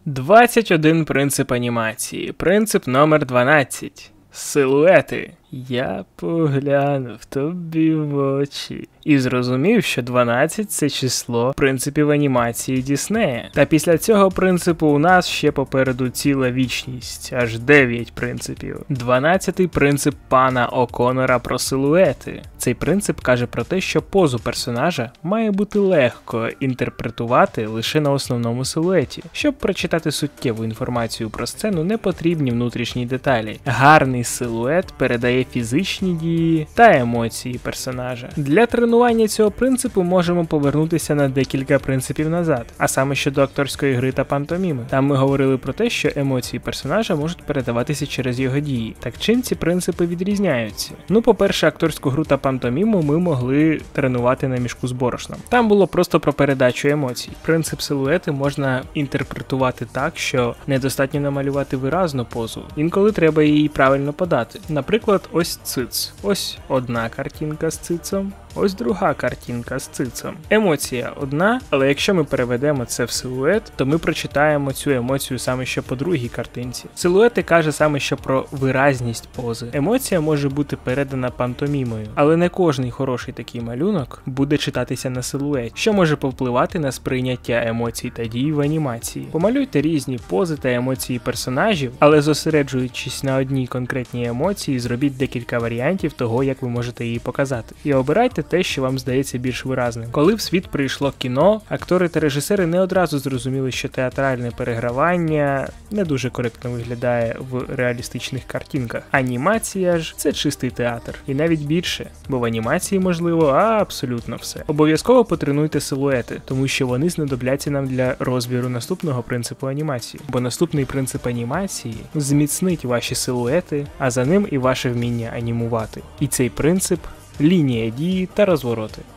21 принцип анімації. Принцип номер 12. Силуети. Я поглянув тобі в очі і зрозумів, що 12 – це число принципів анімації Діснея. Та після цього принципу у нас ще попереду ціла вічність, аж 9 принципів. 12-й принцип пана О'Коннора про силуети. Цей принцип каже про те, що позу персонажа має бути легко інтерпретувати лише на основному силуеті. Щоб прочитати суттєву інформацію про сцену, не потрібні внутрішні деталі. Гарний силует передає фізичні дії та емоції персонажа. Для тренування цього принципу можемо повернутися на декілька принципів назад, а саме щодо акторської гри та пантоміми. Там ми говорили про те, що емоції персонажа можуть передаватися через його дії. Так чим ці принципи відрізняються? Ну, по-перше, акторську гру та пантоміму ми могли тренувати на мішку з борошном. Там було просто про передачу емоцій. Принцип силуети можна інтерпретувати так, що недостатньо намалювати виразну позу. Інколи треба її правильно подати. Наприклад, ось циц. Ось одна картинка з цицом, ось друга картинка з цицом. Емоція одна, але якщо ми переведемо це в силует, то ми прочитаємо цю емоцію саме що по другій картинці. Силуети каже саме що про виразність пози. Емоція може бути передана пантомімою, але не кожний хороший такий малюнок буде читатися на силуеті, що може повпливати на сприйняття емоцій та дій в анімації. Помалюйте різні пози та емоції персонажів, але зосереджуючись на одній конкретній емоції, зробіть декілька варіантів того, як ви можете її показати. І обирайте те, що вам здається більш виразним. Коли в світ прийшло кіно, актори та режисери не одразу зрозуміли, що театральне перегравання не дуже коректно виглядає в реалістичних картинках. Анімація ж – це чистий театр. І навіть більше, бо в анімації можливо абсолютно все. Обов'язково потренуйте силуети, тому що вони знадобляться нам для розбіру наступного принципу анімації. Бо наступний принцип анімації зміцнить ваші силуети, а за ним і ваше вміння анімувати. І цей принцип – лінія дії та розвороти.